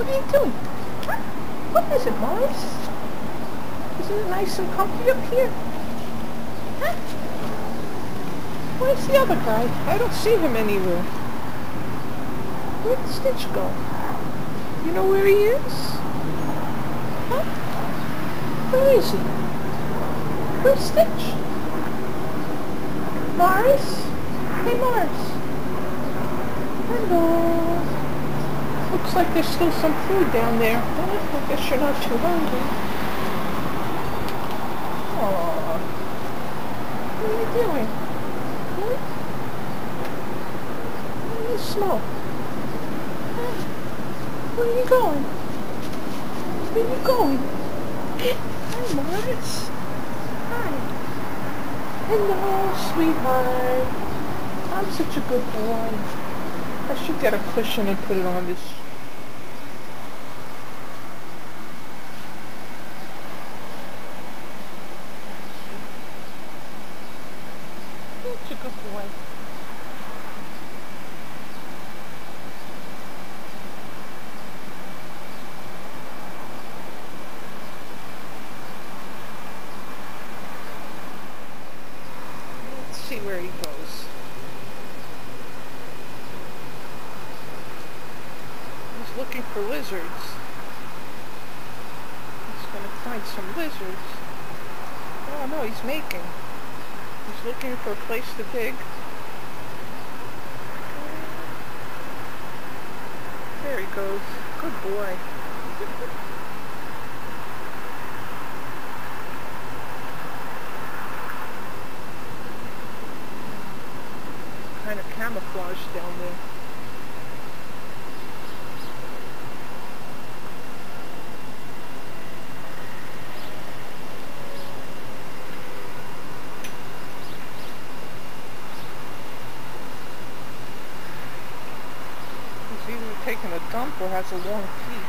What are you doing? Huh? What is it, Morris? Isn't it nice and comfy up here? Huh? Where's the other guy? I don't see him anywhere. Where'd Stitch go? You know where he is? Huh? Where is he? Where's Stitch? Morris? Hey, Morris. Hello. Looks like there's still some food down there. Well, I guess you're not too hungry. Aww. What are you doing? Huh? What do you smoke? Huh? Where are you going? Where are you going? Hi, Morris. Hi. Hello, sweetheart. I'm such a good boy. I should get a cushion and put it on this. Such a good boy. Let's see where he goes. He's looking for lizards. He's gonna find some lizards. Oh no, he's making. He's looking for a place to dig. There he goes. Good boy. Kind of camouflage down there. He's either taking a dump or has a long teeth.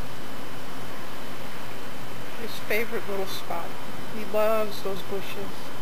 His favorite little spot. He loves those bushes.